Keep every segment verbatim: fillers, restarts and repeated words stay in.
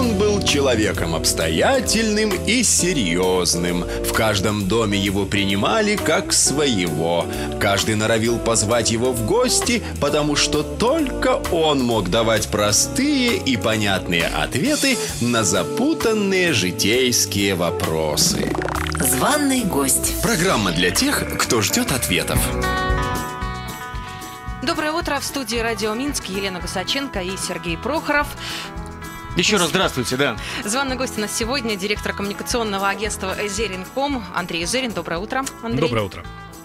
Он был человеком обстоятельным и серьезным. В каждом доме его принимали как своего. Каждый норовил позвать его в гости, потому что только он мог давать простые и понятные ответы на запутанные житейские вопросы. Званый гость. Программа для тех, кто ждет ответов. Доброе утро. В студии «Радио Минск» Елена Гусаченко и Сергей Прохоров. Еще раз здравствуйте, да. Званый гость у нас сегодня директор коммуникационного агентства «Эзерин точка ком» Андрей Эзерин. Доброе утро, Андрей. Доброе утро.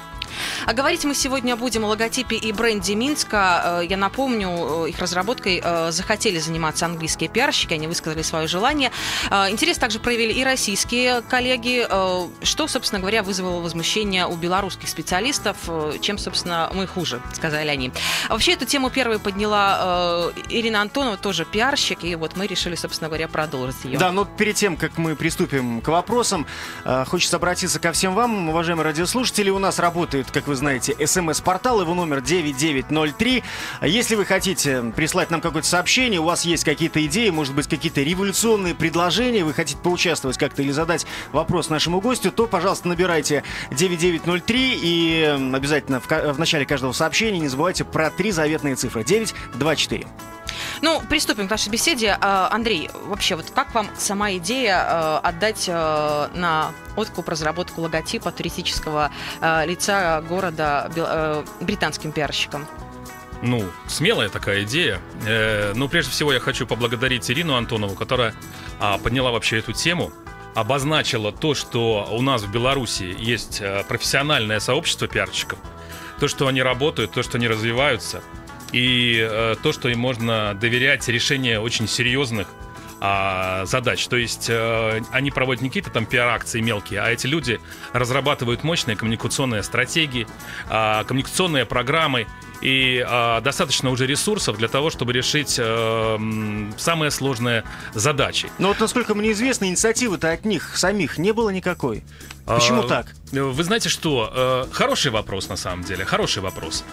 А говорить мы сегодня будем о логотипе и бренде Минска. Я напомню, их разработкой захотели заниматься английские пиарщики, они высказали свое желание. Интерес также проявили и российские коллеги, что, собственно говоря, вызвало возмущение у белорусских специалистов, чем, собственно, мы хуже, сказали они. Вообще, эту тему первой подняла Ирина Антонова, тоже пиарщик, и вот мы решили, собственно говоря, продолжить ее. Да, но перед тем, как мы приступим к вопросам, хочется обратиться ко всем вам, уважаемые радиослушатели. У нас работает, как вы знаете, смс-портал, его номер девять девять ноль три. Если вы хотите прислать нам какое-то сообщение, у вас есть какие-то идеи, может быть, какие-то революционные предложения, вы хотите поучаствовать как-то или задать вопрос нашему гостю, то, пожалуйста, набирайте девять девять ноль три и обязательно в, в начале каждого сообщения не забывайте про три заветные цифры. девять два четыре. Ну, приступим к нашей беседе. Андрей, вообще, вот как вам сама идея отдать на откуп разработку логотипа туристического лица города британским пиарщикам? Ну, смелая такая идея. Э, но прежде всего я хочу поблагодарить Ирину Антонову, которая а, подняла вообще эту тему, обозначила то, что у нас в Беларуси есть профессиональное сообщество пиарщиков, то, что они работают, то, что они развиваются, и э, то, что им можно доверять решение очень серьезных а, задач. То есть э, они проводят не какие-то там пиар-акции мелкие, а эти люди разрабатывают мощные коммуникационные стратегии, а, коммуникационные программы, и а, достаточно уже ресурсов для того, чтобы решить а, самые сложные задачи. Но вот, насколько мне известно, инициативы-то от них самих не было никакой. Почему а, так? Вы знаете что? Хороший вопрос, на самом деле. Хороший вопрос.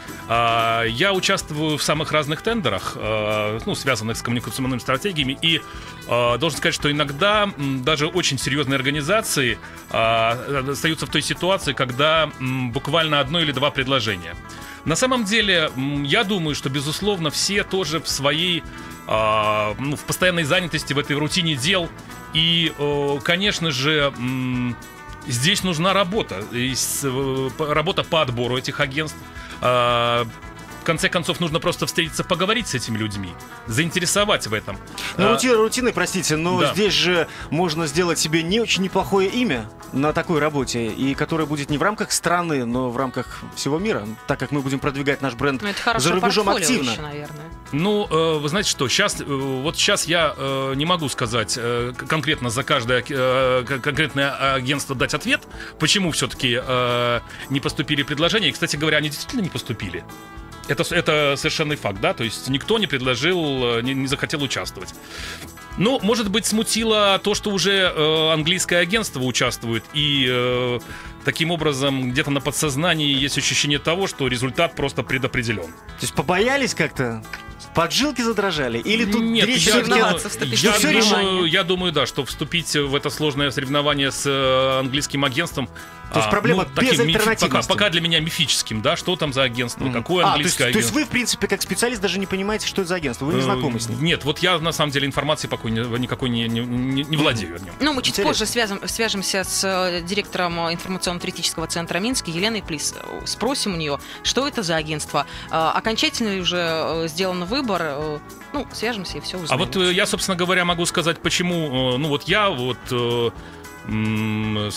Я участвую в самых разных тендерах, ну, связанных с коммуникационными стратегиями, и должен сказать, что иногда даже очень серьезные организации остаются в той ситуации, когда буквально одно или два предложения. На самом деле, я думаю, что, безусловно, все тоже в своей, э, ну, в постоянной занятости, в этой рутине дел. И, э, конечно же, э, здесь нужна работа. И, э, работа по отбору этих агентств. Э, В конце концов, нужно просто встретиться, поговорить с этими людьми, заинтересовать в этом. Ну, рути, рутины, простите, но да. Здесь же можно сделать себе не очень неплохое имя на такой работе, и которое будет не в рамках страны, но в рамках всего мира, так как мы будем продвигать наш бренд за рубежом активно. Еще, наверное. Ну, э, вы знаете что, сейчас, э, вот сейчас я э, не могу сказать э, конкретно за каждое э, конкретное агентство дать ответ, почему все-таки э, не поступили предложения. И, кстати говоря, они действительно не поступили. Это, это совершенный факт, да, то есть никто не предложил, не, не захотел участвовать. Ну, может быть, смутило то, что уже э, английское агентство участвует, и э, таким образом где-то на подсознании есть ощущение того, что результат просто предопределен. То есть побоялись как-то? Поджилки задрожали? Или тут Нет, речь я, все-таки... я, я, думаю, я думаю, да, что вступить в это сложное соревнование с э, английским агентством, то есть проблема ну, без альтернативности. Пока, пока для меня мифическим, да, что там за агентство, mm-hmm. какое а, английское то есть, агентство. То есть вы, в принципе, как специалист даже не понимаете, что это за агентство, вы не знакомы с ним? Нет, вот я, на самом деле, информации пока никакой не, не, не, не владею о нем. Ну, мы чуть Интересно. позже связым, свяжемся с директором информационно-туристического центра Минска Еленой Плис. Спросим у нее, что это за агентство, окончательно ли уже сделан выбор. Ну, свяжемся и все узнаем. А вот я, собственно говоря, могу сказать, почему, ну, вот я вот... ну,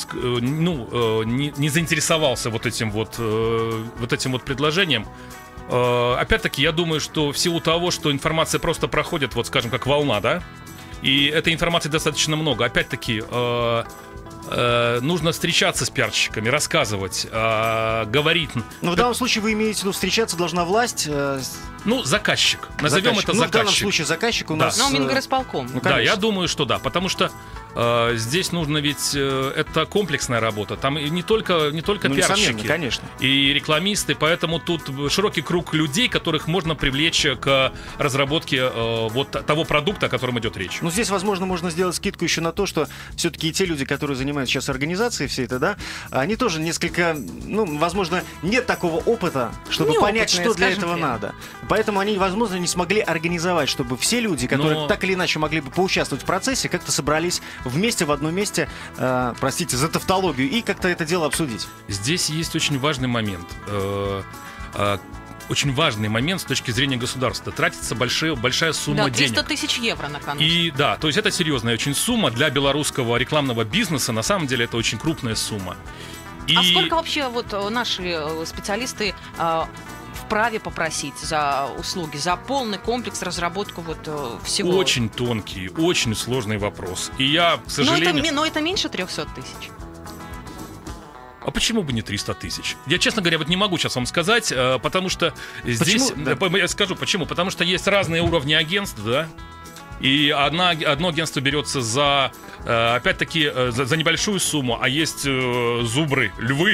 не, не заинтересовался вот этим вот, вот этим вот предложением. Опять-таки, я думаю, что в силу того, что информация просто проходит, вот скажем, как волна, да, и этой информации достаточно много. Опять-таки, э, нужно встречаться с пиарщиками, рассказывать, э, говорить. Но в данном случае вы имеете в виду, встречаться должна власть? Э, ну, заказчик. Назовем заказчик. это ну, заказчик. в данном случае заказчик у да. нас... Ну, Мингорисполком. Ну, да, я думаю, что да, потому что э, здесь нужно ведь... Э, это комплексная работа. Там и не только, не только ну, пиарщики, конечно. и рекламисты, поэтому тут широкий круг людей, которых можно привлечь к разработке э, вот того продукта, о котором идет речь. Ну, здесь, возможно, можно сделать скидку еще на то, что все-таки и те люди, которые занимаются сейчас организацией всей этой, да, они тоже несколько, ну, возможно, нет такого опыта, чтобы Неопытные, понять, что для этого прямо. надо. Поэтому они, возможно, не смогли организовать, чтобы все люди, которые Но... так или иначе могли бы поучаствовать в процессе, как-то собрались вместе в одном месте, э, простите за тавтологию, и как-то это дело обсудить. Здесь есть очень важный момент. Э, э, очень важный момент с точки зрения государства. Тратится большая, большая сумма Да, денег. триста тысяч евро на кону. И да, то есть это серьезная очень сумма для белорусского рекламного бизнеса. На самом деле это очень крупная сумма. И... А сколько вообще вот э, наши э, специалисты э, вправе попросить за услуги, за полный комплекс, разработку вот э, всего? Очень тонкий, очень сложный вопрос. И я, к Но сожалению... это, ми- но это меньше трехсот тысяч. А почему бы не триста тысяч? Я, честно говоря, вот не могу сейчас вам сказать, э, потому что здесь... Почему? Да. Я скажу, почему. Потому что есть разные уровни агентств, да? И одна, одно агентство берется за, э, опять-таки, э, за, за небольшую сумму, а есть э, зубры, львы,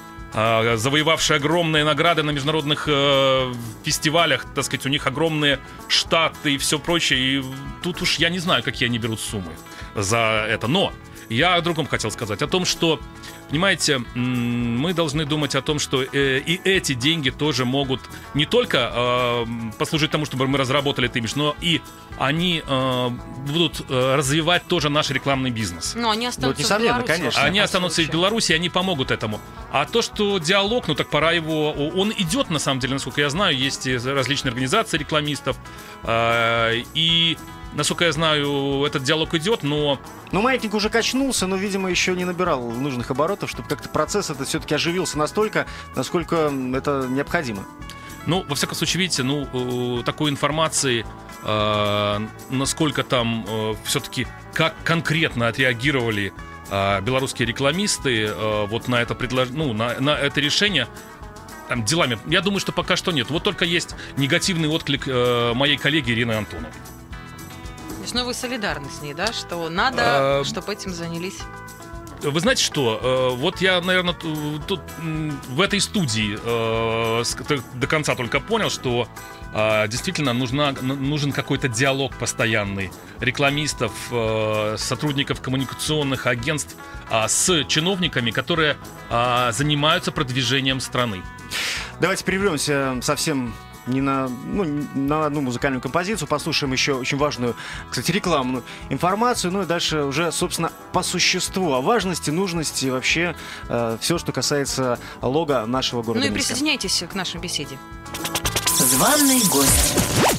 э, завоевавшие огромные награды на международных э, фестивалях, так сказать, у них огромные штаты и все прочее. И тут уж я не знаю, какие они берут суммы за это. Но я о другом хотел сказать, о том, что, понимаете, мы должны думать о том, что э, и эти деньги тоже могут не только э, послужить тому, чтобы мы разработали этот имидж, но и они э, будут э, развивать тоже наш рекламный бизнес. Но они останутся Ну, несомненно, в Беларуси. конечно. Они в останутся и в случае. Беларуси, и они помогут этому. А то, что диалог, ну так пора его... Он идет, на самом деле, насколько я знаю, есть и различные организации рекламистов, э, и... Насколько я знаю, этот диалог идет, но... Ну, маятник уже качнулся, но, видимо, еще не набирал нужных оборотов, чтобы как-то процесс этот все-таки оживился настолько, насколько это необходимо. Ну, во всяком случае, видите, ну, э, такой информации, э, насколько там э, все-таки, как конкретно отреагировали э, белорусские рекламисты э, вот на это предлож... ну, на, на это решение, там, делами, я думаю, что пока что нет. Вот только есть негативный отклик э, моей коллеги Ирины Антоновой. То есть, ну, вы солидарны с ней, да? Что надо, А, чтобы этим занялись. Вы знаете что? Э, Вот я, наверное, ту- тут м, в этой студии э, с- т- до конца только понял, что э, действительно нужна, н- нужен какой-то диалог постоянный рекламистов, э, сотрудников коммуникационных агентств а, с чиновниками, которые а, занимаются продвижением страны. Давайте прервемся совсем не на, ну, на одну музыкальную композицию, послушаем еще очень важную, кстати, рекламную информацию, ну и дальше уже, собственно, по существу о важности, нужности и вообще э, все, что касается лого нашего города Ну и Минска. присоединяйтесь к нашей беседе. Званый гость.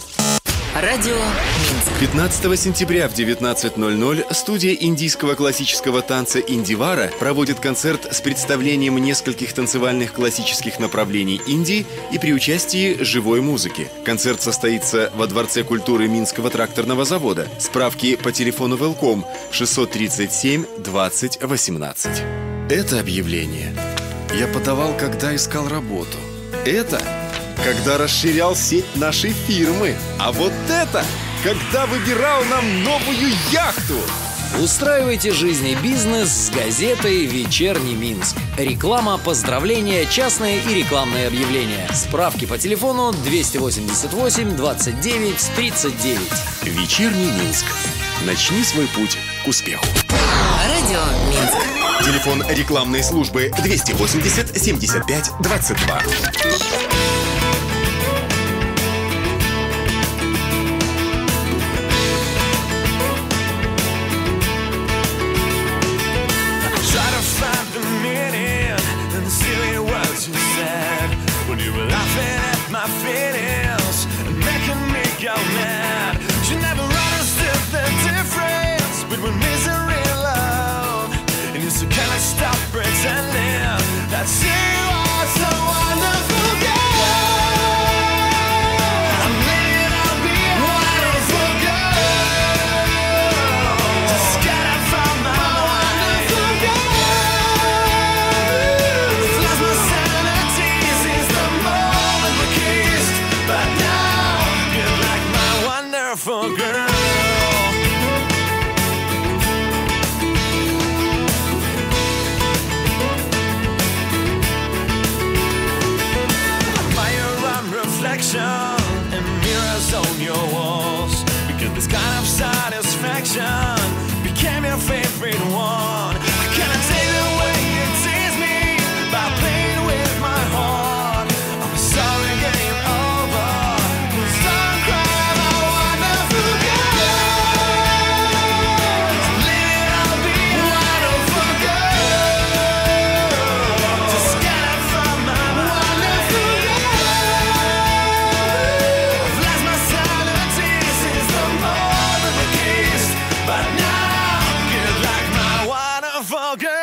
Радио Минск. пятнадцатого сентября в девятнадцать ноль ноль студия индийского классического танца «Индивара» проводит концерт с представлением нескольких танцевальных классических направлений Индии и при участии живой музыки. Концерт состоится во Дворце культуры Минского тракторного завода. Справки по телефону Велком шестьсот тридцать семь двадцать восемнадцать. Это объявление я подавал, когда искал работу. Это когда расширял сеть нашей фирмы. А вот это, когда выбирал нам новую яхту. Устраивайте жизнь и бизнес с газетой «Вечерний Минск». Реклама, поздравления, частные и рекламные объявления. Справки по телефону двести восемьдесят восемь двадцать девять тридцать девять. Вечерний Минск. Начни свой путь к успеху. Радио Минск. Телефон рекламной службы двести восемьдесят семьдесят пять двадцать два. Just gotta find my way. but now you're like my wonderful girl.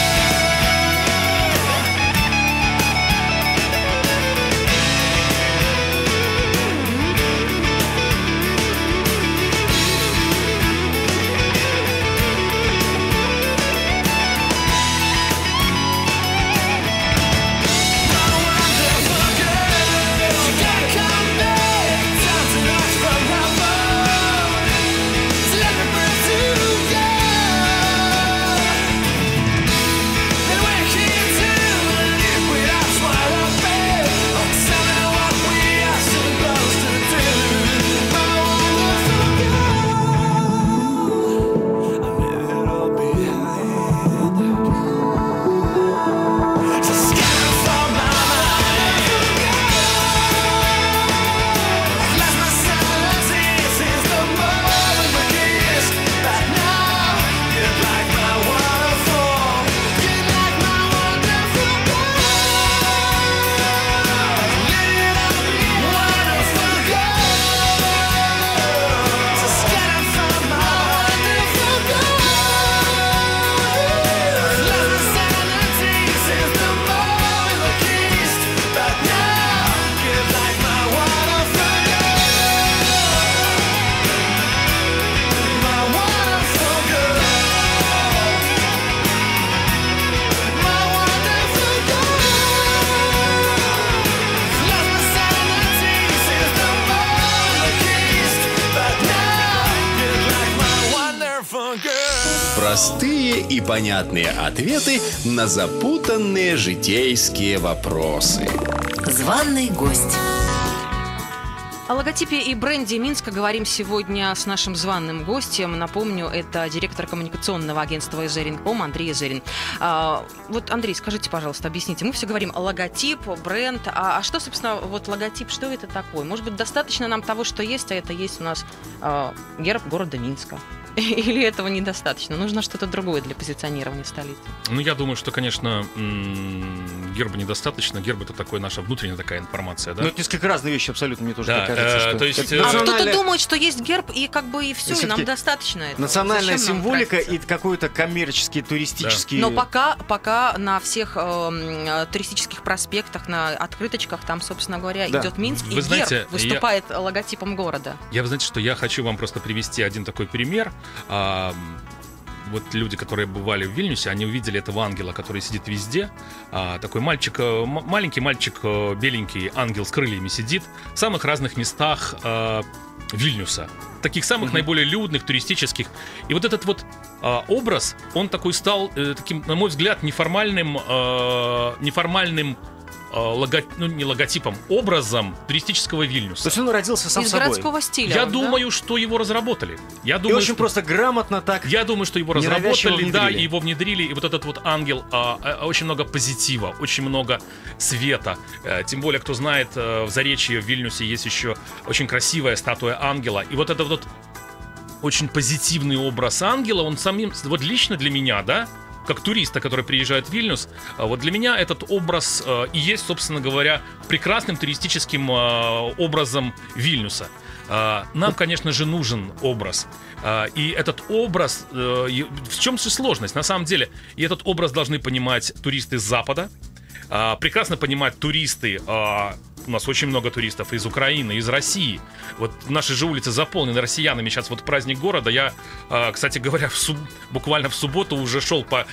Простые и понятные ответы на запутанные житейские вопросы. Званый гость. О логотипе и бренде Минска говорим сегодня с нашим званым гостем. Напомню, это директор коммуникационного агентства «Эзерин.ком» Андрей Эзерин. А, вот, Андрей, скажите, пожалуйста, объясните. Мы все говорим о логотип, бренд. А, а что, собственно, вот логотип, что это такое? Может быть, достаточно нам того, что есть, а это есть у нас а, герб города Минска? Или этого недостаточно? Нужно что-то другое для позиционирования столицы? Ну, я думаю, что, конечно, герба недостаточно. Герб — это такая наша внутренняя такая информация, да? Ну, это несколько разные вещи абсолютно, мне тоже Да, так кажется. э, что то есть, это э, А национальная- кто-то думает, что есть герб, и как бы и все, и, нам всё-таки достаточно этого. Национальная Зачем нам символика тратиться? и какой-то коммерческий, туристический... Но пока, пока на всех э, туристических проспектах, на открыточках, там, собственно говоря, Да. идет Минск, Вы и знаете, герб выступает логотипом города. Я, вы знаете, что я хочу вам просто привести один такой пример. А, вот люди, которые бывали в Вильнюсе, они увидели этого ангела, который сидит везде. А, такой мальчик, м- маленький мальчик, э, беленький ангел с крыльями сидит в самых разных местах э, Вильнюса. Таких самых Мгм. наиболее людных, туристических. И вот этот вот э, образ, он такой стал э, таким, на мой взгляд, неформальным, э, неформальным э, лого... ну, не логотипом, образом туристического Вильнюса. То есть он родился сам Из собой. городского стиля. Я он, да? думаю, что его разработали. Я И думаю, очень что... просто грамотно так. Я думаю, что его ненавязчиво разработали, да, внедрили. и его внедрили. И вот этот вот ангел, а, а, очень много позитива, очень много света. Э, тем более, кто знает, э, в Заречье, в Вильнюсе есть еще очень красивая статуя ангела. И вот этот вот очень позитивный образ ангела, он самим, вот лично для меня, да, как туриста, который приезжает в Вильнюс, а, вот для меня этот образ э, и есть, собственно говоря, прекрасным туристическим э, образом Вильнюса. А, Нам, конечно же, нужен образ. А, И этот образ... э, и В чем же сложность? На самом деле, и этот образ должны понимать туристы с Запада, а, прекрасно понимать туристы... а, У нас очень много туристов из Украины, из России. Вот наши же улицы заполнены россиянами. Сейчас вот праздник города. Я, а, кстати говоря, в суб... буквально в субботу уже шел по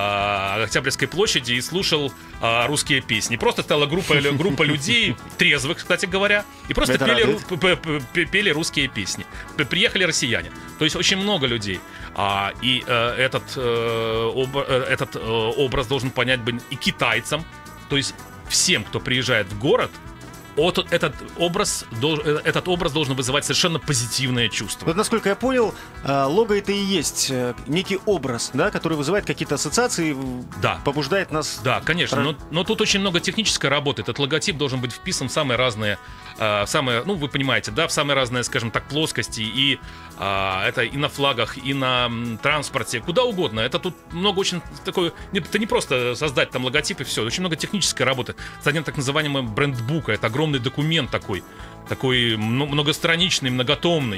а, Октябрьской площади и слушал а, русские песни. Просто стала группа, группа людей, трезвых, кстати говоря, и просто Это пели, радует. ру- п- п- п- пели русские песни. П- Приехали россияне. То есть очень много людей. А, и э, этот, э, об- э, этот э, образ должен понять бы и китайцам. То есть всем, кто приезжает в город, вот этот образ, дол- э, этот образ должен вызывать совершенно позитивное чувство. Вот насколько я понял, э, лого это и есть э, некий образ, да, который вызывает какие-то ассоциации, в- Да. побуждает нас. Да, конечно, Про- но, но тут очень много технической работы. Этот логотип должен быть вписан в самые разные, э, в самые, ну, вы понимаете, да, в самые разные, скажем так, плоскости. И э, это и на флагах, и на м, транспорте, куда угодно. Это тут много очень такой... не- Это не просто создать там логотип и все. Очень много технической работы. Кстати, так называемого брендбука. Это огромный документ такой, такой мно- многостраничный, многотомный.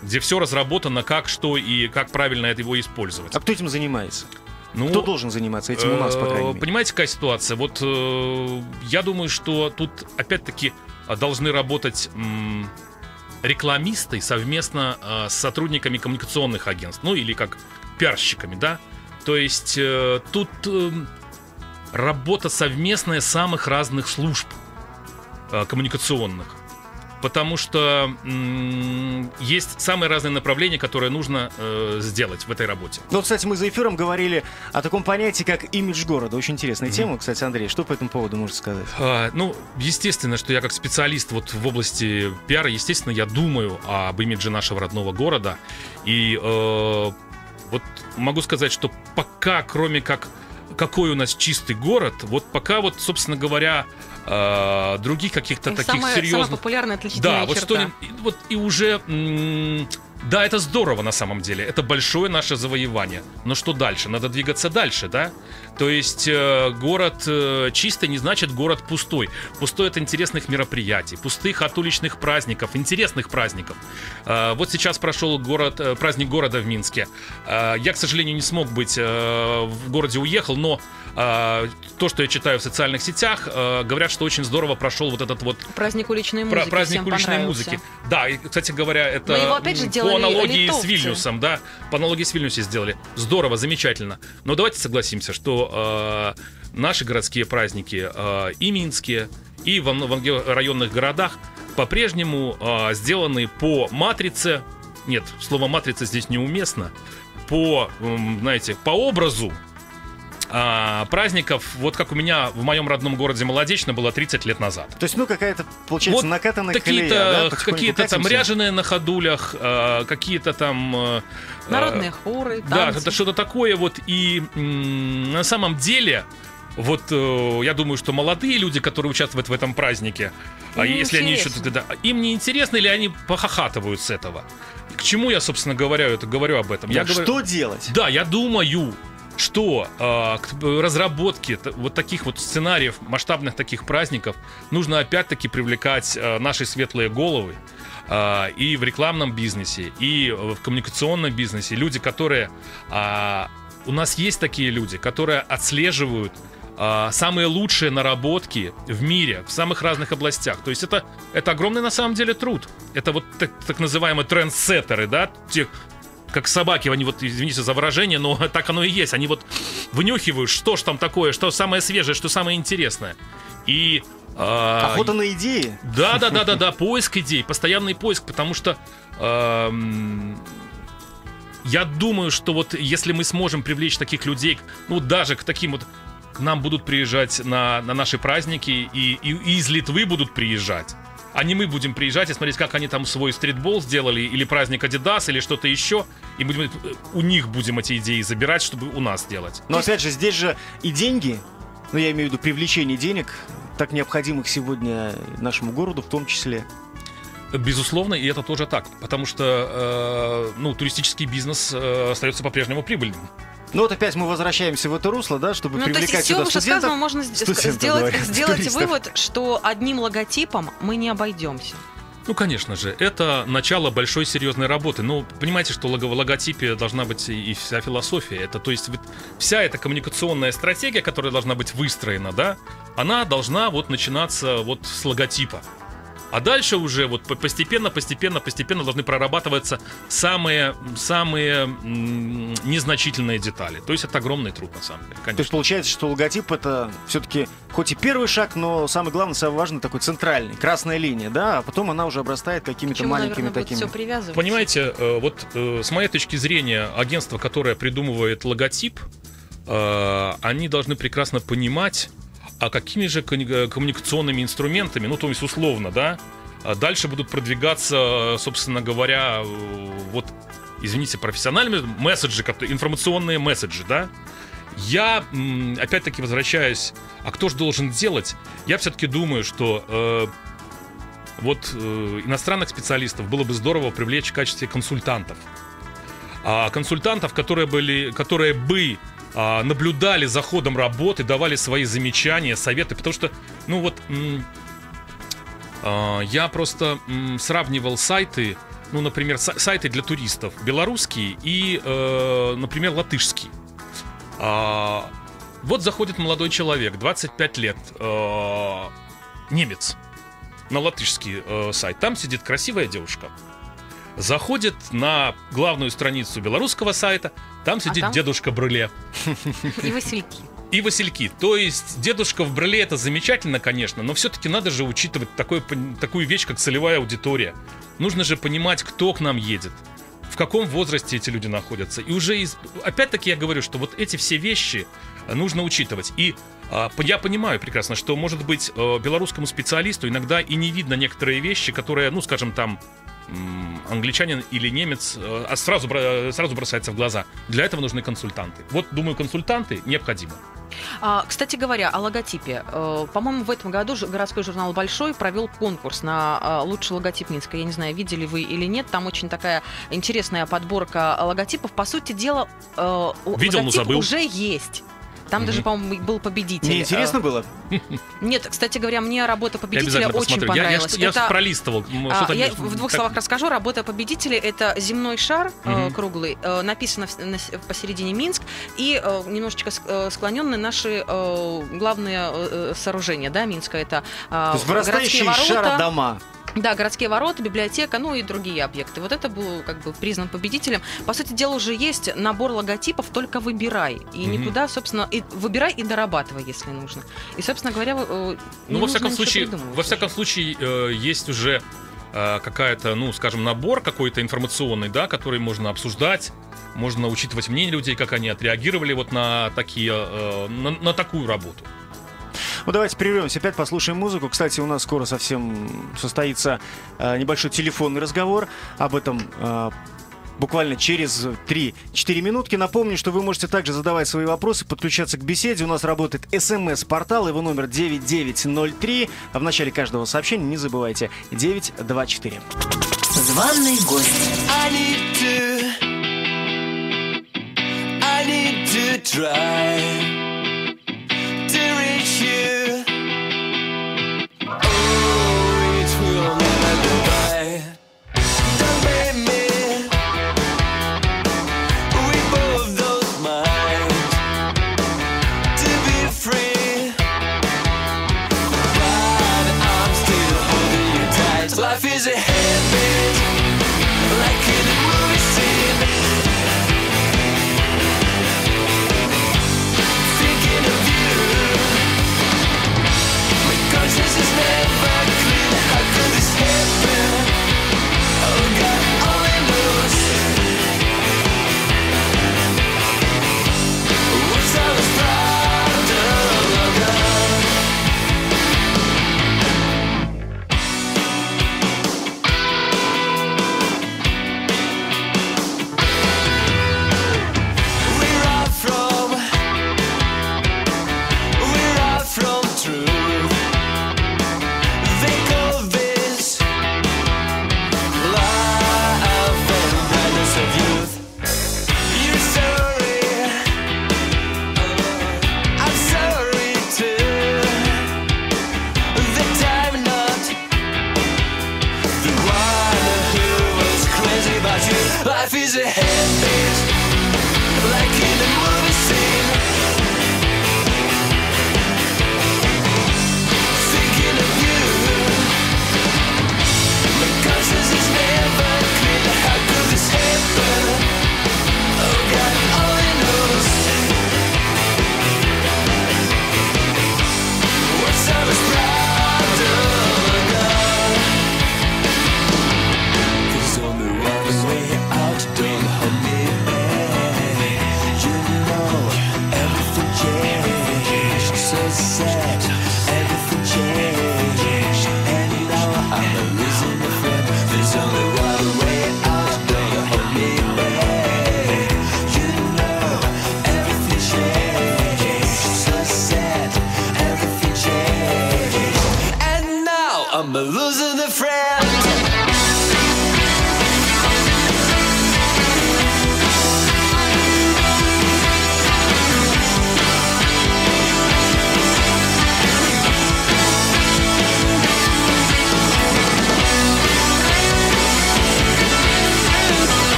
где все разработано, как, что и как правильно это его использовать. А кто этим занимается? Ну, Кто должен заниматься этим у нас, по крайней мере? Понимаете, какая ситуация? Вот э, я думаю, что тут опять-таки должны работать м, рекламисты совместно э, с сотрудниками коммуникационных агентств, ну или как пиарщиками, да? То есть э, тут э, работа совместная самых разных служб э, коммуникационных. Потому что м- есть самые разные направления, которые нужно э, сделать в этой работе. Ну, кстати, мы за эфиром говорили о таком понятии, как имидж города. Очень интересная mm-hmm. тема, кстати, Андрей. Что по этому поводу можете сказать? А, ну, естественно, что я как специалист вот в области пиара, естественно, я думаю об имидже нашего родного города. И э, вот могу сказать, что пока, кроме как какой у нас чистый город, вот пока вот, собственно говоря, Uh, других каких-то таких самая, серьезных... Самая популярная отличительная да, вот черта. Что, вот и уже... М- да, это здорово на самом деле. Это большое наше завоевание. Но что дальше? Надо двигаться дальше, да? То есть э, город э, чистый не значит город пустой. Пустой от интересных мероприятий, пустых от уличных праздников, интересных праздников. Э, вот сейчас прошел город, э, праздник города в Минске. Э, я, к сожалению, не смог быть, э, в городе уехал, но э, то, что я читаю в социальных сетях, э, говорят, что очень здорово прошел вот этот вот... Праздник уличной музыки. Праздник уличной музыки. Да, и, кстати говоря, это... Но его опять же по аналогии литовцы. с Вильнюсом, да, по аналогии с Вильнюсом сделали. Здорово, замечательно. Но давайте согласимся, что э, наши городские праздники э, и минские, и в, в районных городах по-прежнему э, сделаны по матрице. Нет, слово матрица здесь неуместно. По, э, знаете, по образу А, праздников, вот как у меня в моем родном городе Молодечно было тридцать лет назад. То есть, ну, какая-то, получается, вот накатанная какие-то, колея, да? какие-то там ряженые на ходулях, э, какие-то там... Э, Народные хоры, да, танцы. это что-то такое вот. И м- на самом деле, вот э, я думаю, что молодые люди, которые участвуют в этом празднике, а если они еще... Да, им не интересно или они похохатывают с этого? К чему я, собственно говоря, это говорю об этом? Да, я что говорю, делать? Да, я думаю... что э, к разработке т- вот таких вот сценариев, масштабных таких праздников нужно опять-таки привлекать э, наши светлые головы э, и в рекламном бизнесе, и в коммуникационном бизнесе. Люди, которые... Э, у нас есть такие люди, которые отслеживают э, самые лучшие наработки в мире, в самых разных областях. То есть это, это огромный на самом деле труд. Это вот так, так называемые трендсеттеры, да, те, как собаки, они вот, извините за выражение, но так оно и есть. Они вот вынюхивают, что ж там такое, что самое свежее, что самое интересное. И... Э, Охота на идеи? Да, да, да, да, да, поиск идей, постоянный поиск, потому что э, я думаю, что вот если мы сможем привлечь таких людей, ну даже к таким вот, к нам будут приезжать на, на наши праздники, и, и, и из Литвы будут приезжать. А не мы будем приезжать и смотреть, как они там свой стритбол сделали, или праздник Adidas, или что-то еще, и будем, у них будем эти идеи забирать, чтобы у нас делать. Но опять же, здесь же и деньги, ну я имею в виду привлечение денег, так необходимых сегодня нашему городу в том числе. Безусловно, и это тоже так, потому что э, ну, туристический бизнес э, остается по-прежнему прибыльным. Ну вот опять мы возвращаемся в это русло, да, чтобы ну, привлекать то есть, сюда из всего студентов. вышесказанного можно студентов, сделать, говорят, сделать туристов. вывод, что одним логотипом мы не обойдемся. Ну, конечно же, это начало большой серьезной работы. Но понимаете, что в логотипе должна быть и вся философия. Это, то есть, вся эта коммуникационная стратегия, которая должна быть выстроена, да, она должна вот начинаться вот с логотипа. А дальше уже вот постепенно, постепенно, постепенно должны прорабатываться самые, самые м- незначительные детали. То есть это огромный труд, на самом деле, конечно. То есть получается, что логотип это все-таки хоть и первый шаг, но самый главный, самый важный такой центральный, красная линия, да, а потом она уже обрастает какими-то Чему, маленькими наверное, такими. Все привязывается. Понимаете, э, вот э, с моей точки зрения, агентство, которое придумывает логотип, э, они должны прекрасно понимать, а какими же коммуникационными инструментами, ну, то есть условно, да, дальше будут продвигаться, собственно говоря, вот, извините, профессиональные месседжи, информационные месседжи, да. Я, опять-таки, возвращаюсь, а кто же должен делать? Я все-таки думаю, что э, вот э, иностранных специалистов было бы здорово привлечь в качестве консультантов. А консультантов, которые, были, которые бы наблюдали за ходом работы, давали свои замечания, советы, потому что, ну вот, м- а, я просто м- сравнивал сайты ну, например, са- сайты для туристов белорусские и, э, например, латышские. А, вот заходит молодой человек, двадцать пять лет, э, немец, на латышский э, сайт. Там сидит красивая девушка. Заходит на главную страницу белорусского сайта, там сидит там? дедушка Брыле. И васильки. И васильки. То есть дедушка в Брыле — это замечательно, конечно, но все-таки надо же учитывать такое, такую вещь, как целевая аудитория. Нужно же понимать, кто к нам едет, в каком возрасте эти люди находятся. И уже, из... опять-таки я говорю, что вот эти все вещи нужно учитывать. И а, я понимаю прекрасно, что, может быть, белорусскому специалисту иногда и не видно некоторые вещи, которые, ну, скажем, там, англичанин или немец а сразу, сразу бросается в глаза. Для этого нужны консультанты. Вот, думаю, консультанты необходимы. А, кстати говоря, о логотипе. Э, по-моему, в этом году ж- городской журнал «Большой» провел конкурс на э, лучший логотип Минска. Я не знаю, видели вы или нет. Там очень такая интересная подборка логотипов. По сути дела, э, Видел, но логотип забыл. уже есть. Там Мгм. даже, по-моему, был победитель. Мне интересно Э, было? Нет, кстати говоря, мне работа Я победителя обязательно очень посмотрю. Я, я, понравилась. я Это- пролистывал. м, А, что-то я не- в двух так- словах расскажу. Работа победителя — это земной шар э, Мгм. круглый, э, написано в- на с- посередине Минск, и э, немножечко ск- э, склоненные наши э, главные э, сооружения, да, Минска. Это э, То есть городские вырастающие из шара ворота, дома. да, городские ворота, библиотека, ну и другие объекты. Вот это был как бы признан победителем. По сути дела, уже есть набор логотипов, только выбирай. И Мгм. никуда, собственно, и выбирай и дорабатывай, если нужно. И, собственно говоря, э, не Ну, во нужно всяком ничего случае, придумывать во всяком уже. случае, э, есть уже э, какая-то, ну, скажем, набор какой-то информационный, да, который можно обсуждать, можно учитывать мнение людей, как они отреагировали вот на такие, э, на, на такую работу. Ну, давайте прервемся, опять послушаем музыку. Кстати, у нас скоро совсем состоится э, небольшой телефонный разговор. Об этом э, буквально через три-четыре минутки. Напомню, что вы можете также задавать свои вопросы, подключаться к беседе. У нас работает СМС-портал, его номер девять девять ноль три. А в начале каждого сообщения не забывайте девять два четыре. Званый гость. I need to, I need to try to reach you. Oh, reach will never goodbye. Don't blame me. We both those minds to be free, but I'm still holding you tight. Life is a habit, like in a movie scene.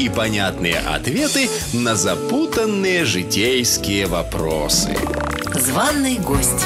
и понятные ответы на запутанные житейские вопросы. Званый гость.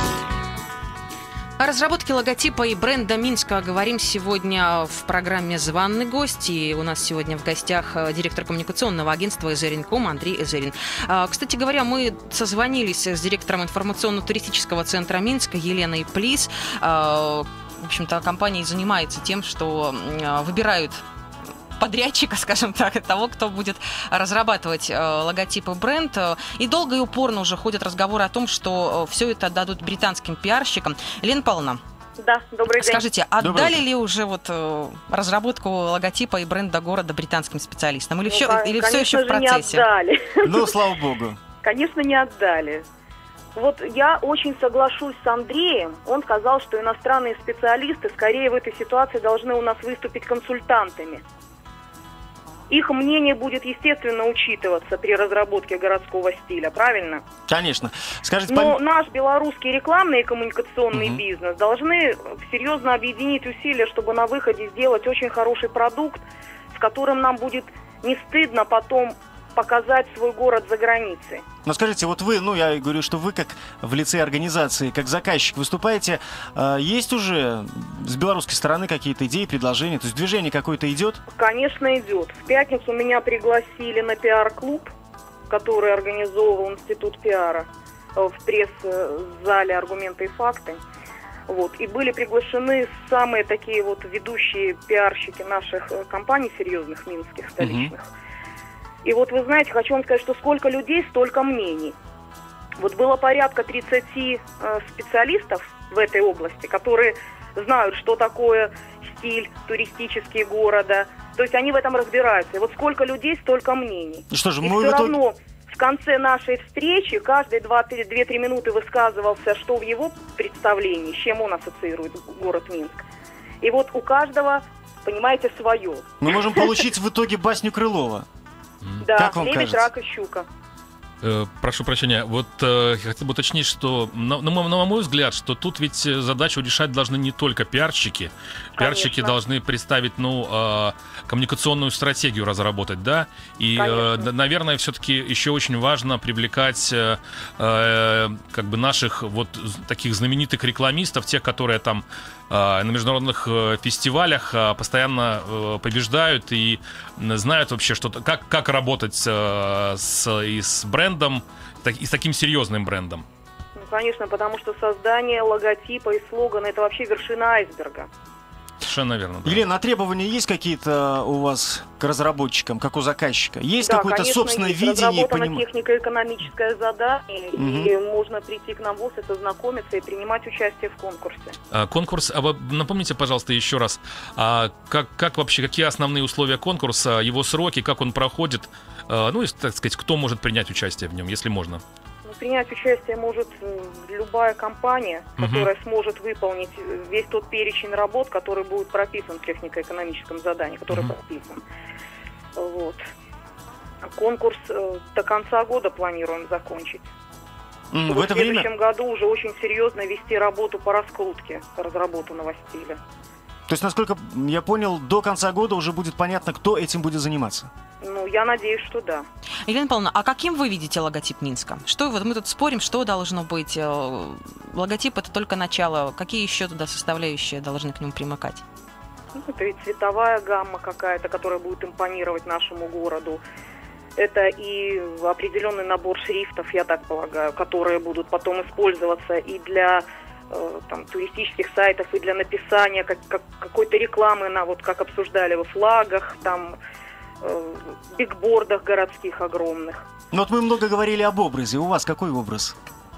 О разработке логотипа и бренда Минска говорим сегодня в программе «Званый гость». И у нас сегодня в гостях директор коммуникационного агентства «Эзерин.ком» Андрей Эзерин. Кстати говоря, мы созвонились с директором информационно-туристического центра Минска Еленой Плис. В общем-то, компания занимается тем, что выбирают подрядчика, скажем так, того, кто будет разрабатывать э, логотип и бренд. И долго и упорно уже ходят разговоры о том, что э, все это отдадут британским пиарщикам. Елена Павловна, да, добрый день. Скажите, отдали ли уже вот э, разработку логотипа и бренда города британским специалистам? Или, Ну, все, ка- или все еще в конечно же, процессе? не отдали. Ну, слава богу. Конечно, не отдали. Вот я очень соглашусь с Андреем. Он сказал, что иностранные специалисты скорее в этой ситуации должны у нас выступить консультантами. Их мнение будет, естественно, учитываться при разработке городского стиля, правильно? Конечно. Скажите, Но пом- наш белорусский рекламный и коммуникационный Мгм. бизнес должны серьезно объединить усилия, чтобы на выходе сделать очень хороший продукт, с которым нам будет не стыдно потом показать свой город за границей. но скажите, вот вы, ну, я говорю, что вы как в лице организации, как заказчик выступаете, э, есть уже с белорусской стороны какие-то идеи, предложения, то есть движение какое-то идет? Конечно, идет. В пятницу меня пригласили на пиар-клуб, который организовывал Институт пиара э, в пресс-зале «Аргументы и факты». Вот. И были приглашены самые такие вот ведущие пиарщики наших э, компаний серьезных, минских, столичных. И вот вы знаете, хочу вам сказать, что сколько людей, столько мнений. Вот было порядка тридцати э, специалистов в этой области, которые знают, что такое стиль туристический города. То есть они в этом разбираются. И вот сколько людей, столько мнений. Ну что же, И мы в все итоге... равно в конце нашей встречи каждые две-три минуты высказывался, что в его представлении, с чем он ассоциирует город Минск. И вот у каждого, понимаете, свое. Мы можем получить в итоге басню Крылова. Да, Как вам лебедь, кажется? рак и щука. Э, Прошу прощения, вот э, я хотел бы уточнить, что, на, на мой- на мой взгляд, что тут ведь э, задачу решать должны не только пиарщики. Пиарщики Конечно. должны представить, ну, э, коммуникационную стратегию разработать, да? И, э, Конечно. д- наверное, все-таки еще очень важно привлекать э, э, как бы наших вот з- таких знаменитых рекламистов, тех, которые там э, на международных э, фестивалях э, постоянно э, побеждают и м, знают вообще, что, как, как работать э, с, и с брендом, так- и с таким серьезным брендом. Ну, конечно, потому что создание логотипа и слогана – это вообще вершина айсберга. Совершенно верно. Да. Елена, а требования есть какие-то у вас к разработчикам, как у заказчика? Есть Да, какое-то конечно, собственное есть. видение и Разработано понимание? технико-экономическое задание, Мгм. и можно прийти к нам в офис, ознакомиться и принимать участие в конкурсе. А, Конкурс, а вы напомните, пожалуйста, еще раз, а как, как вообще, какие основные условия конкурса, его сроки, как он проходит, а, ну и, так сказать, кто может принять участие в нем, если можно? Ну, принять участие может э, любая компания, Мгм. которая сможет выполнить э, весь тот перечень работ, который будет прописан в технико-экономическом задании, который Мгм. прописан. Вот. Конкурс э, до конца года планируем закончить. М, Чтобы В это в следующем время, году уже очень серьезно вести работу по раскрутке разработанного стиля. то есть, насколько я понял, до конца года уже будет понятно, кто этим будет заниматься. Ну, я надеюсь, что да. Елена Павловна, а каким вы видите логотип Минска? Что вот мы тут спорим, что должно быть? Э, Логотип — это только начало. Какие еще туда составляющие должны к нему примыкать? Ну, это и цветовая гамма какая-то, которая будет импонировать нашему городу. Это и определенный набор шрифтов, я так полагаю, которые будут потом использоваться и для э, там, туристических сайтов, и для написания как, как- какой-то рекламы на, вот как обсуждали, во флагах, там, э, бигбордах городских огромных. Ну вот мы много говорили об образе. У вас какой образ?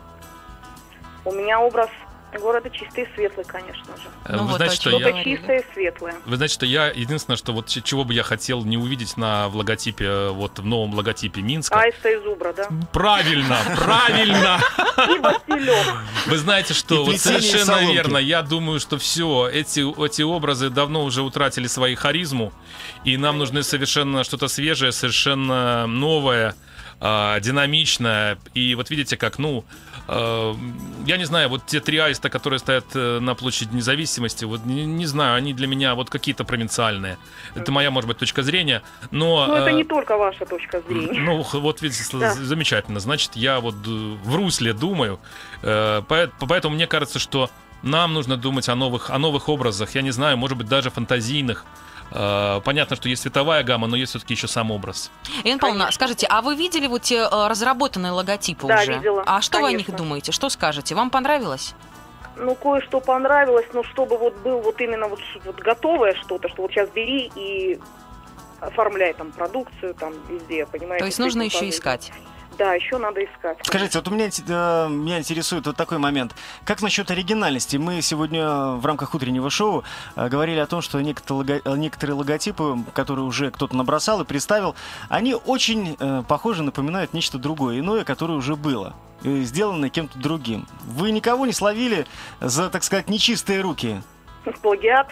У меня образ города чистый и светлый, конечно же. Э, Ну Вы вот, знаете, о что чем я... Что-то говорили. чистое и светлое. Вы знаете, что я единственное, что вот ч- чего бы я хотел не увидеть на в логотипе, э, вот в новом логотипе Минска. Аиста и зубра, да? Правильно, правильно. И Василек. Вы знаете, И что вот плетение совершенно соломки. верно. Я думаю, что все, эти, эти образы давно уже утратили свою харизму, и нам нужны совершенно что-то свежее, совершенно новое. э, динамичная. И вот видите, как, ну, э, я не знаю, вот те три аиста, которые стоят э, на площади Независимости, вот не, не знаю, они для меня вот какие-то провинциальные. Это моя, может быть, точка зрения. Но, Но э, это не только ваша точка зрения. Ну, вот видите, Да. замечательно. Значит, я вот э, в русле думаю. Э, поэт- поэтому мне кажется, что нам нужно думать о новых, о новых образах. Я не знаю, может быть, даже фантазийных. Э, понятно, что есть цветовая гамма, но есть все-таки еще сам образ. Ирина Павловна, скажите, а вы видели вот те э, разработанные логотипы Да, уже? видела, А что вы о них конечно. думаете? Что скажете? Вам понравилось? Ну, кое-что понравилось, но чтобы вот был вот именно вот, ш- вот готовое что-то, что вот сейчас бери и оформляй там продукцию там везде, понимаете? То есть с нужно этим еще пожить. искать. Да, еще надо искать. Скажите, вот у меня, инте- э, меня интересует вот такой момент. Как насчет оригинальности? Мы сегодня в рамках утреннего шоу э, говорили о том, что некоторые, лого- некоторые логотипы, которые уже кто-то набросал и представил, они очень э, похожи, напоминают нечто другое, иное, которое уже было, э, сделано кем-то другим. Вы никого не словили за, так сказать, нечистые руки? Плагиат.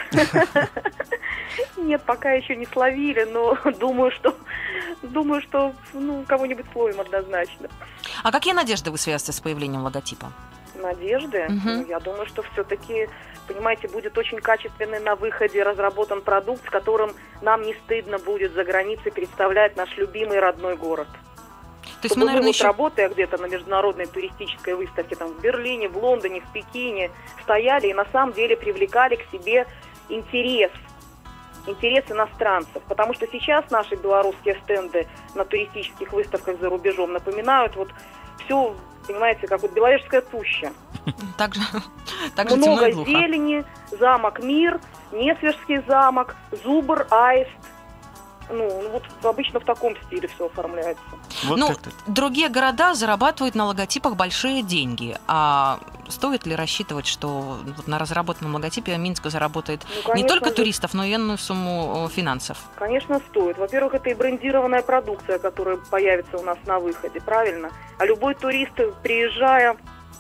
Нет, пока еще не словили, но думаю, что думаю, что ну, кого-нибудь словим однозначно. А какие надежды вы связываете с появлением логотипа? Надежды? Мгм. Ну, я думаю, что все-таки, понимаете, будет очень качественный на выходе разработан продукт, с которым нам не стыдно будет за границей представлять наш любимый родной город. То есть Чтобы мы, наверное, вот еще... работая где-то на международной туристической выставке, там в Берлине, в Лондоне, в Пекине, стояли и на самом деле привлекали к себе интерес, интерес иностранцев. Потому что сейчас наши белорусские стенды на туристических выставках за рубежом напоминают вот все, понимаете, как вот Беловежская пуща. Так же, так же темно Много и глухо. зелени, замок Мир, Несвежский замок, Зубр, Аист. Ну, ну, вот обычно в таком стиле все оформляется. Вот Ну, как-то. другие города зарабатывают на логотипах большие деньги. А стоит ли рассчитывать, что вот на разработанном логотипе Минск заработает Ну, не конечно только же. туристов, но и энную сумму э, финансов? Конечно, стоит. Во-первых, это и брендированная продукция, которая появится у нас на выходе, правильно? А любой турист, приезжая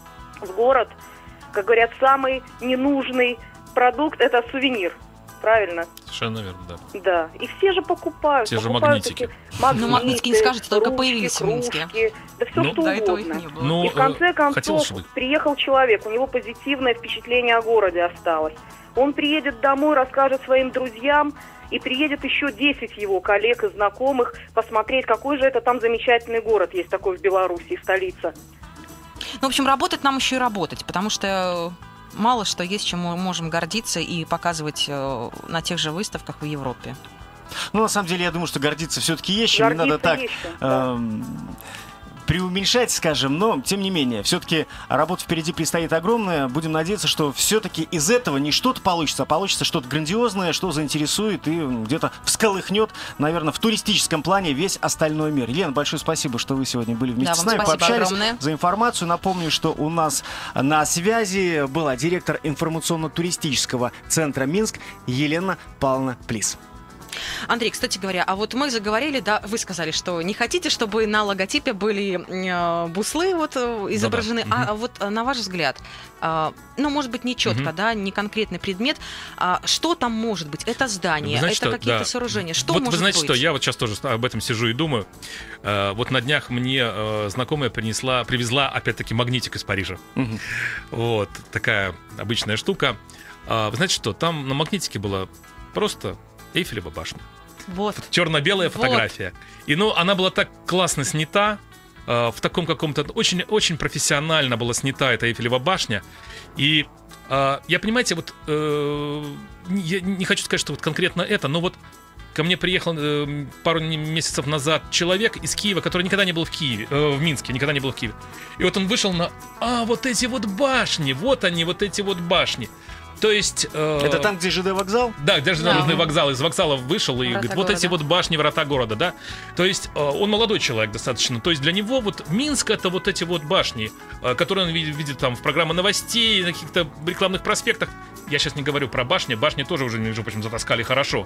в город, как говорят, самый ненужный продукт – это сувенир, правильно? Совершенно верно, да. Да. И все же покупают. Те же покупают магнитики. эти магниты, Ну, магнитики не скажете, только ручки, появились в Минске. кружки, да все Ну, что До этого их угодно. не было. Ну, И в конце э, концов хотелось бы. приехал человек, у него позитивное впечатление о городе осталось. Он приедет домой, расскажет своим друзьям, и приедет еще десять его коллег и знакомых посмотреть, какой же это там замечательный город есть такой в Беларуси, столица. Ну, в общем, работать нам еще и работать, потому что мало что есть, чем мы можем гордиться и показывать э, на тех же выставках в Европе. Ну, на самом деле, я думаю, что гордиться все-таки есть чем, не Гордиться надо так есть чем, да. эм, преуменьшать, скажем, но, тем не менее, все-таки работа впереди предстоит огромная. Будем надеяться, что все-таки из этого не что-то получится, а получится что-то грандиозное, что заинтересует и м, где-то всколыхнет, наверное, в туристическом плане весь остальной мир. Елена, большое спасибо, что вы сегодня были вместе Да, с вам нами, спасибо пообщались огромное. за информацию. Напомню, что у нас на связи была директор информационно-туристического центра Минск Елена Павловна Плис. Андрей, кстати говоря, а вот мы заговорили, да, вы сказали, что не хотите, чтобы на логотипе были э, буслы вот э, изображены, Да-да. а вот э, на ваш взгляд, э, ну, может быть, не четко, Мгм. да, не конкретный предмет, а что там может быть? Это здание, Вы знаете, это что? какие-то Да. сооружения, что вот может вы знаете быть? что, я вот сейчас тоже об этом сижу и думаю. Э, вот на днях мне э, знакомая принесла, привезла опять-таки магнитик из Парижа. Мгм. Вот, такая обычная штука. А, вы знаете что, там на магнитике была просто Эйфелева башня. Вот. Черно-белая Вот. фотография. И ну, она была так классно снята, э, в таком каком-то... Очень, очень профессионально была снята эта Эйфелева башня. И э, я, понимаете, вот... э, я не хочу сказать, что вот конкретно это, но вот ко мне приехал э, пару месяцев назад человек из Киева, который никогда не был в Киеве, э, в Минске, никогда не был в Киеве. И вот он вышел на... А, вот эти вот башни, вот они, вот эти вот башни. То есть... э, Это там, где ЖД вокзал? да, даже Да. народный вокзал, из вокзала вышел и Врата говорит, вот города. эти вот башни, врата города, да. То есть э, он молодой человек достаточно. То есть для него вот Минск — это вот эти вот башни, э, которые он видит, видит там в программах новостей, на каких-то рекламных проспектах. Я сейчас не говорю про башни, башни тоже уже, между прочим, затаскали хорошо.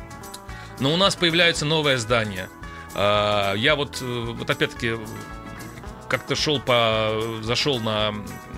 Но у нас появляются новые здания. Э, я вот, э, вот опять-таки как-то шел по... зашел на...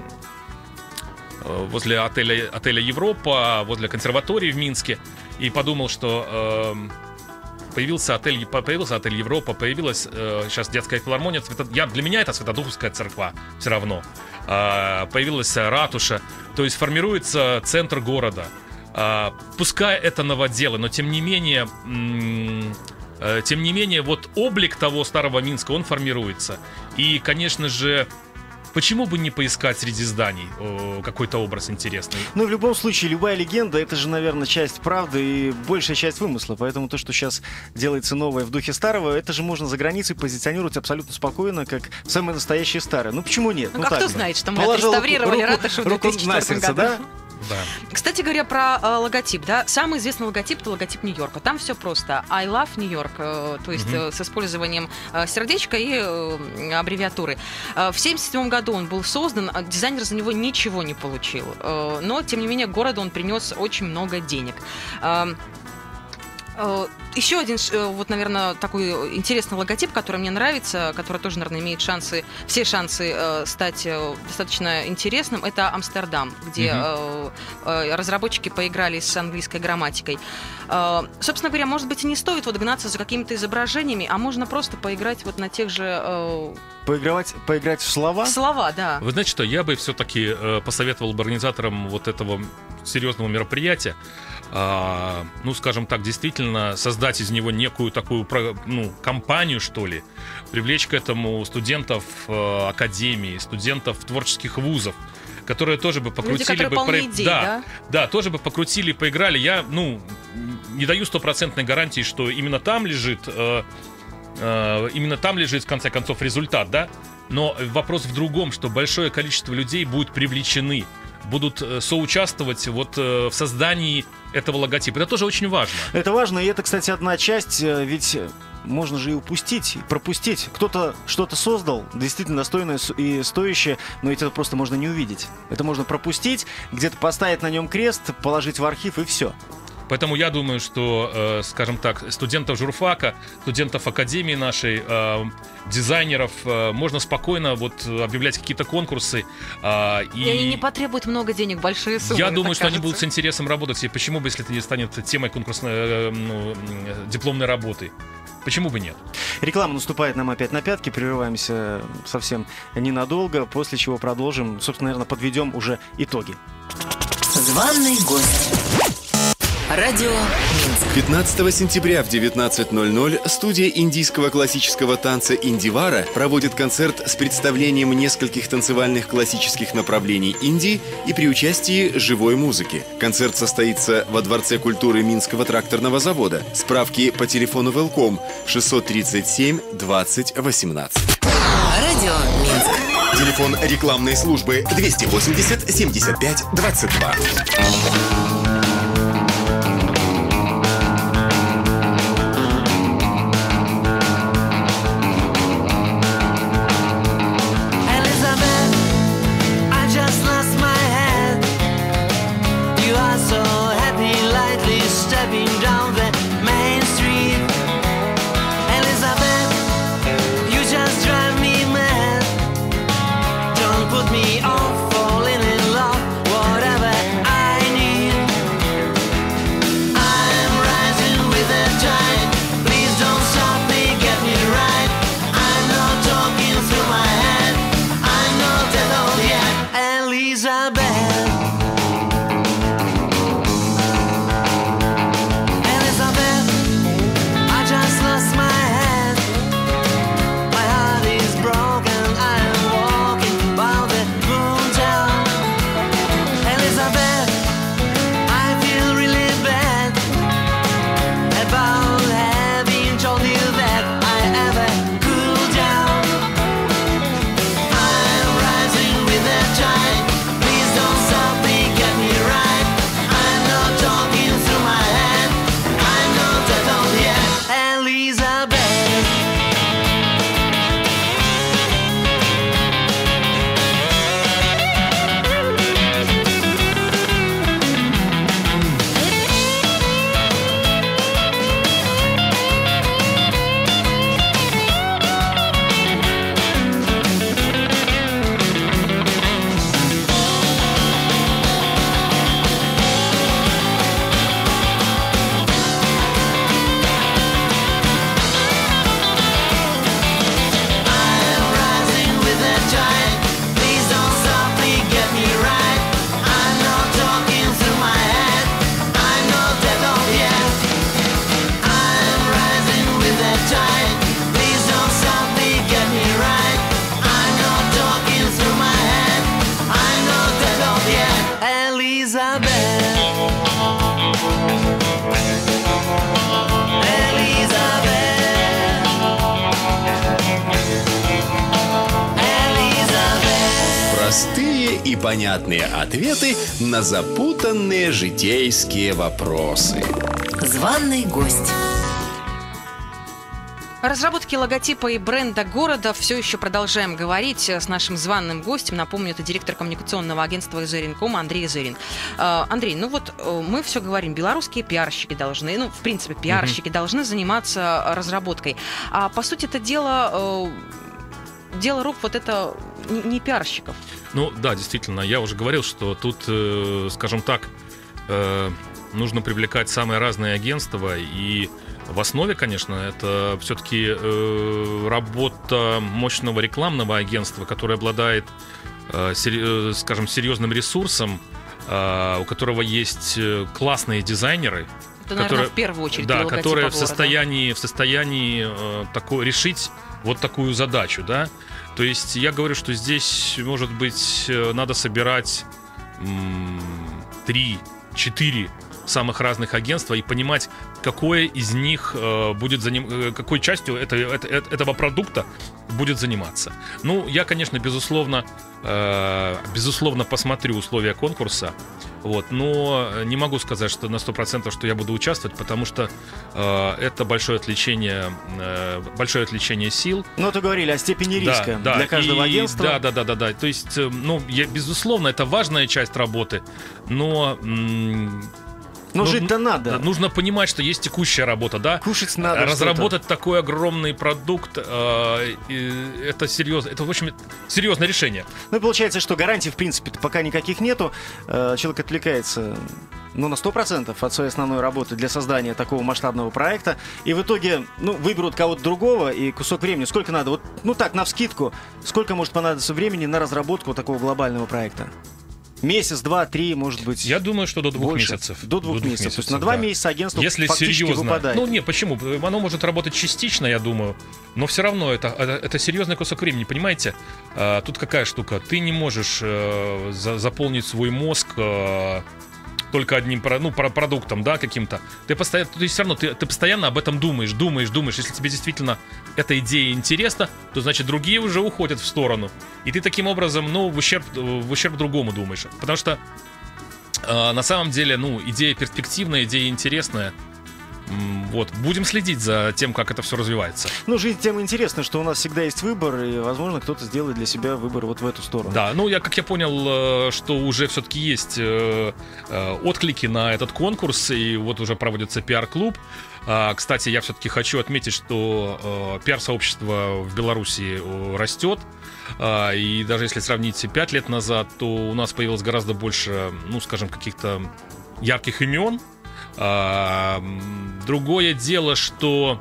возле отеля, отеля Европа, возле консерватории в Минске, и подумал, что появился отель, появился отель Европа, появилась э, сейчас детская филармония. Свято... Я, для меня это Святодуховская церква все равно. Э, появилась ратуша, то есть формируется центр города. Э, пускай это новоделы, но тем не менее... М- э, тем не менее, вот облик того старого Минска, он формируется. И, конечно же, почему бы не поискать среди зданий о, какой-то образ интересный? Ну, в любом случае, любая легенда — это же, наверное, часть правды и большая часть вымысла. Поэтому то, что сейчас делается новое в духе старого, это же можно за границей позиционировать абсолютно спокойно, как самое настоящее старое. Ну, почему нет? Ну, ну как так кто бы. знает, что мы Положил отреставрировали руку- ратушу в руку две тысячи на четвёртом сердце, году. да? Да. Кстати говоря, про э, логотип, да, самый известный логотип — это логотип Нью-Йорка. Там все просто. I love New York, э, то есть э, с использованием э, сердечка и э, аббревиатуры. Э, в семьдесят седьмом году он был создан, а дизайнер за него ничего не получил. Э, но, тем не менее, городу он принес очень много денег. Э, э, Еще один, э, вот, наверное, такой интересный логотип, который мне нравится, который тоже, наверное, имеет шансы, все шансы э, стать э, достаточно интересным, это Амстердам, где э, э, разработчики поиграли с английской грамматикой. Э, собственно говоря, может быть, и не стоит вот гнаться за какими-то изображениями, а можно просто поиграть вот на тех же... Э, Поиграть, поиграть в слова? в слова, да. Вы знаете что, я бы все-таки э, посоветовал бы организаторам вот этого серьезного мероприятия, э, ну, скажем так, действительно создать из него некую такую, ну, компанию, что ли, привлечь к этому студентов э, академии, студентов творческих вузов, которые тоже бы покрутили Люди, которые бы... полны про... идей, да, да? да, тоже бы покрутили, поиграли. Я, ну, не даю стопроцентной гарантии, что именно там лежит... Э, именно там лежит, в конце концов, результат, да? Но вопрос в другом, что большое количество людей будут привлечены, будут соучаствовать вот в создании этого логотипа. Это тоже очень важно. Это важно, и это, кстати, одна часть, ведь можно же и упустить, и пропустить. Кто-то что-то создал, действительно достойное и стоящее, но ведь это просто можно не увидеть. Это можно пропустить, где-то поставить на нем крест, положить в архив, и все. Поэтому я думаю, что, э, скажем так, студентов журфака, студентов академии нашей, э, дизайнеров э, можно спокойно вот объявлять какие-то конкурсы. Э, и... И они не потребуют много денег, большие суммы. Я мне думаю, так что они кажется. будут с интересом работать. И почему бы, если это не станет темой конкурсной, э, ну, дипломной работы? Почему бы нет? Реклама наступает нам опять на пятки, прерываемся совсем ненадолго, после чего продолжим, собственно, наверное, подведем уже итоги. Званый гость. Радио Минск. пятнадцатого сентября в девятнадцать ноль ноль студия индийского классического танца «Индивара» проводит концерт с представлением нескольких танцевальных классических направлений Индии и при участии живой музыки. Концерт состоится во Дворце культуры Минского тракторного завода. Справки по телефону Велком шестьсот тридцать семь двадцать восемнадцать. Радио Минск. Телефон рекламной службы двести восемьдесят семьдесят пять двадцать два. Please don't Элизабет. Простые и понятные ответы на запутанные житейские вопросы. Званый гость. О разработке логотипа и бренда города все еще продолжаем говорить с нашим званым гостем. Напомню, это директор коммуникационного агентства «Изеринком» Андрей Изерин. Андрей, ну вот мы все говорим, белорусские пиарщики должны, ну, в принципе, пиарщики mm-hmm. должны заниматься разработкой. А по сути это дело, дело рук вот это не, не пиарщиков. Ну да, действительно, я уже говорил, что тут, скажем так, нужно привлекать самые разные агентства, и в основе, конечно, это все-таки э, работа мощного рекламного агентства, которое обладает, э, сери- э, скажем, серьезным ресурсом, э, у которого есть классные дизайнеры. Это, наверное, которые, в первую очередь, да, которые в состоянии, в состоянии э, такой, решить вот такую задачу, да. То есть я говорю, что здесь, может быть, надо собирать три-четыре самых разных агентства и понимать, какое из них э, будет заним... какой частью это, это, этого продукта будет заниматься. Ну, я, конечно, безусловно, э, безусловно посмотрю условия конкурса, вот, но не могу сказать, что на сто процентов, что я буду участвовать, потому что э, это большое отвлечение, э, большое отвлечение сил. Ну, то говорили о степени риска да, да, для каждого и, агентства. Да, да, да, да, да. То есть, ну, я, безусловно, это важная часть работы, но м- Но ну, жить-то надо. Нужно понимать, что есть текущая работа, да? Кушать надо. Разработать что-то. такой огромный продукт, э, это серьезно, это, в общем, серьезное решение. Ну, получается, что гарантий, в принципе, пока никаких нету. Э, человек отвлекается, ну, на сто процентов от своей основной работы для создания такого масштабного проекта. И в итоге, ну, выберут кого-то другого и кусок времени. Сколько надо? Вот, ну, так, навскидку, сколько может понадобиться времени на разработку такого глобального проекта? Месяц, два, три, может быть. Я думаю, что до двух больше. месяцев. До двух, до двух месяцев. месяцев. То есть на два да. месяца агентство Если фактически серьезно, выпадает. Ну, не, почему? Оно может работать частично, я думаю. Но все равно это, это, это серьезный кусок времени, понимаете? А, тут какая штука? Ты не можешь э, за, заполнить свой мозг э, только одним ну, продуктом, да, каким-то. Ты постоянно, то есть все равно ты, ты постоянно об этом думаешь, думаешь, думаешь. Если тебе действительно эта идея интересна, то значит другие уже уходят в сторону. И ты таким образом, ну, в ущерб, в ущерб другому думаешь. Потому что э, на самом деле, ну, идея перспективная, идея интересная. Вот, будем следить за тем, как это все развивается. Ну, жизнь тем интересна, что у нас всегда есть выбор, и, возможно, кто-то сделает для себя выбор вот в эту сторону. Да, ну, я, как я понял, что уже все-таки есть отклики на этот конкурс, и вот уже проводится пиар-клуб. Кстати, я все-таки хочу отметить, что пиар-сообщество в Беларуси растет. И даже если сравнить пять лет назад, то у нас появилось гораздо больше, ну, скажем, каких-то ярких имен. А, другое дело, что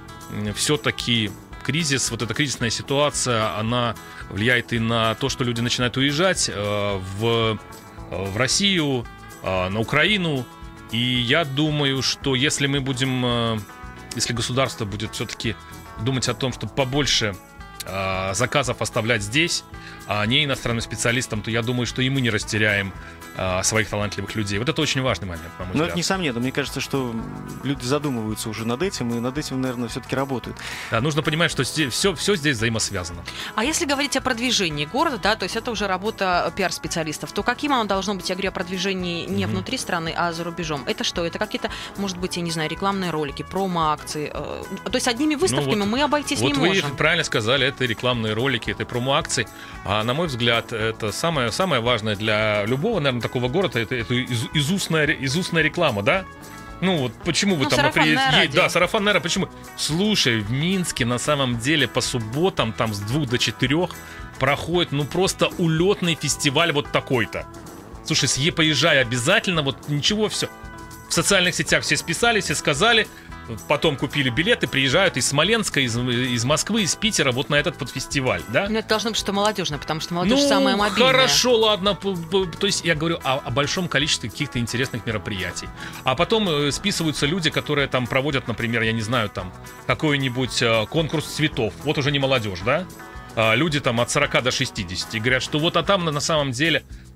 все-таки кризис, вот эта кризисная ситуация, она влияет и на то, что люди начинают уезжать э, в, в Россию, э, на Украину. И я думаю, что если мы будем, э, если государство будет все-таки думать о том, чтобы побольше э, заказов оставлять здесь, а не иностранным специалистам, то я думаю, что и мы не растеряем своих талантливых людей. Вот это очень важный момент, на мой взгляд. Но это несомненно. Мне кажется, что люди задумываются уже над этим, и над этим, наверное, все-таки работают. Да, нужно понимать, что здесь, все, все здесь взаимосвязано. А если говорить о продвижении города, да, то есть это уже работа пиар-специалистов, то каким оно должно быть, я говорю о продвижении не mm-hmm. внутри страны, а за рубежом? Это что? Это какие-то, может быть, я не знаю, рекламные ролики, промо-акции? То есть одними выставками ну, вот, мы обойтись вот не вы можем. Вы правильно сказали, это рекламные ролики, это промо-акции. А на мой взгляд, это самое, самое важное для любого, наверное, такого города, это, это из, изустная, изустная реклама, да? Ну вот почему вы ну, там приезжаете? Да, сарафанное радио. Почему? Слушай, в Минске на самом деле по субботам там с двух до четырех проходит ну просто улетный фестиваль вот такой-то. Слушай, съе поезжай обязательно, вот ничего, все. В социальных сетях все списали, все сказали. Потом купили билеты, приезжают из Смоленска, из, из Москвы, из Питера вот на этот вот фестиваль, да? Ну, это должно быть что молодежное, потому что молодежь ну, самая мобильная. Хорошо, ладно. То есть я говорю о, о большом количестве каких-то интересных мероприятий. А потом э, списываются люди, которые там проводят, например, я не знаю, там какой-нибудь э, конкурс цветов. Вот уже не молодежь, да? А люди там от сорока до шестидесяти. И говорят, что вот а там на, на самом деле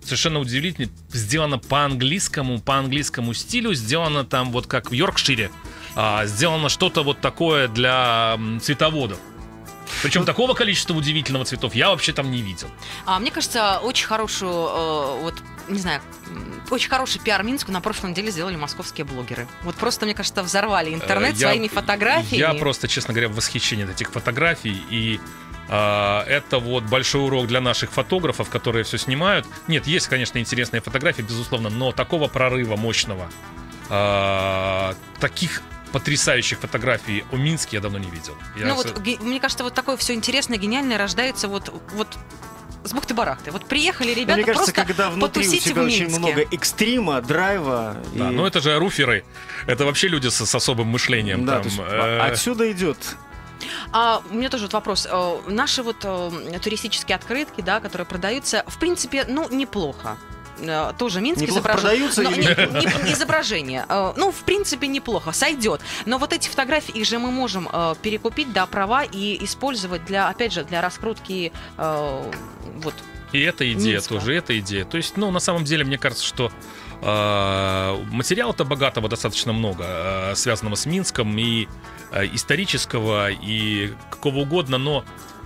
совершенно удивительно, сделано по-английскому, по английскому стилю, сделано там вот как в Йоркшире, а, сделано что-то вот такое для цветоводов. Причем такого количества удивительного цветов я вообще там не видел. А, мне кажется, очень хорошую, э, вот, не знаю, очень хороший пиар Минску на прошлой неделе сделали московские блогеры. Вот просто, мне кажется, взорвали интернет Э, я- своими фотографиями. Я просто, честно говоря, в восхищении от этих фотографий. И а, это вот большой урок для наших фотографов, которые все снимают. Нет, есть, конечно, интересные фотографии, безусловно, но такого прорыва мощного, а, таких потрясающих фотографий о Минске я давно не видел. Я Ну с- вот, ге- мне кажется, вот такое все интересное, гениальное рождается вот, вот с бухты-барахты. Вот приехали ребята Мне кажется, просто когда внутри у потусить тебя в очень Минске. много экстрима, драйва. Да, и- ну это же руферы, это вообще люди с, с особым мышлением. Да, там, то есть э, отсюда идет. А у меня тоже вот вопрос. Э, Наши вот э, туристические открытки, да, которые продаются, в принципе, ну, неплохо. Э, Тоже Минск Неплохо изображен. продаются Но или не- неплохо? не- изображение. Э, Ну, в принципе, неплохо, сойдет. Но вот эти фотографии, их же мы можем э, перекупить, да, права и использовать для, опять же, для раскрутки э, вот. И эта идея Минска. тоже, и эта идея. То есть, ну, на самом деле, мне кажется, что э, материала-то богатого достаточно много, э, связанного с Минском, и э, исторического, и какого угодно, но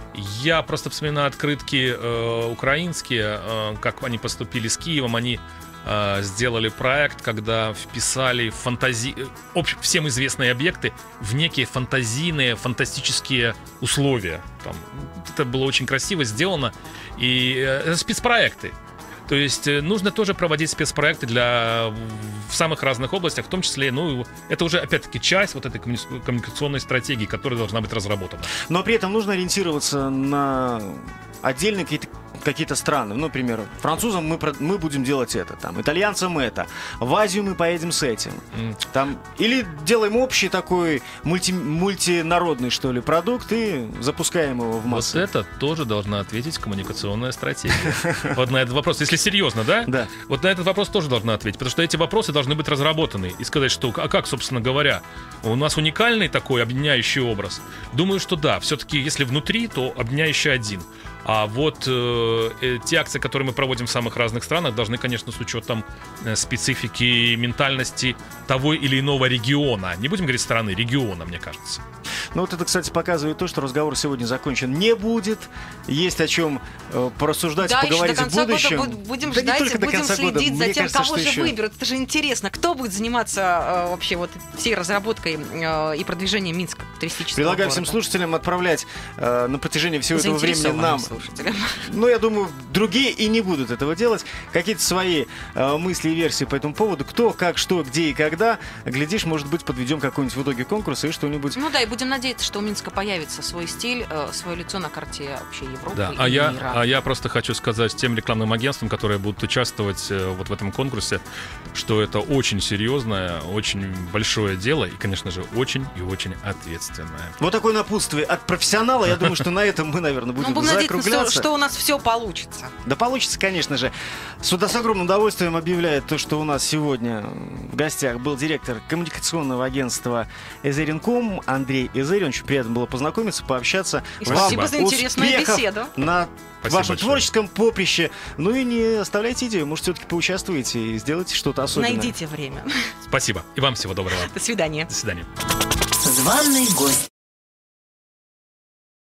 я просто вспоминаю открытки э, украинские, э, как они поступили с Киевом, они э, сделали проект, когда вписали фантази... э, общ- всем известные объекты в некие фантазийные, фантастические условия. Там, это было очень красиво сделано. И э, это спецпроекты. То есть э, нужно тоже проводить спецпроекты для в самых разных областях, в том числе, ну, это уже опять-таки часть вот этой коммуни- коммуникационной стратегии, которая должна быть разработана. Но при этом нужно ориентироваться на отдельные какие-то какие-то страны. Ну, например, французам мы, про- мы будем делать это, там, итальянцам это, в Азию мы поедем с этим. М. Там, или делаем общий такой мульти- мультинародный, что ли, продукт и запускаем его в Вот массы. это тоже должна ответить коммуникационная стратегия. Вот на этот вопрос, если серьезно, да? Да. Вот на этот вопрос тоже должна ответить, потому что эти вопросы должны быть разработаны и сказать, что, а как, собственно говоря, у нас уникальный такой объединяющий образ. Думаю, что да, все-таки если внутри, то объединяющий один. А вот э, э, те акции, которые мы проводим в самых разных странах, должны, конечно, с учетом э, специфики ментальности того или иного региона. Не будем говорить страны, региона, мне кажется. Ну вот это, кстати, показывает то, что разговор сегодня закончен не будет. Есть о чем э, порассуждать, Да, еще до поговорить в конца будущем. года буд- будем Да не ждать, только до будем конца года. следить за Мне тем, кажется, кого что же еще- выберут. Это же интересно. Кто будет заниматься э, вообще вот всей разработкой э, и продвижением Минска туристического Предлагаю города? всем слушателям отправлять э, на протяжении всего этого времени Заинтересованным нам. слушателям. Ну, я думаю, другие и не будут этого делать. Какие-то свои э, мысли и версии по этому поводу. Кто, как, что, где и когда. Глядишь, может быть, подведем какой-нибудь в итоге конкурс и что-нибудь. Ну да, и будем надеяться, что у Минска появится свой стиль, э, свое лицо на карте вообще Европы Да, и а я, мира. а я просто хочу сказать тем рекламным агентствам, которые будут участвовать э, вот в этом конкурсе, что это очень серьезное, очень большое дело и, конечно же, очень и очень ответственное. Вот такое напутствие от профессионала. Я думаю, что на этом мы, наверное, Ну, будем будем надеяться, что, закругляться. что у нас все получится. Да получится, конечно же. Сюда с огромным удовольствием объявляет то, что у нас сегодня в гостях был директор коммуникационного агентства Эзеринком Андрей Эзерин. Очень приятно было познакомиться, пообщаться. И Вам спасибо за интересную успехов беседу. на Спасибо вашем большое. творческом поприще. Ну и не оставляйте идею. Может, все-таки поучаствуете и сделаете что-то особенное. Найдите время. Спасибо. И вам всего доброго. До свидания. До свидания. Званый гость.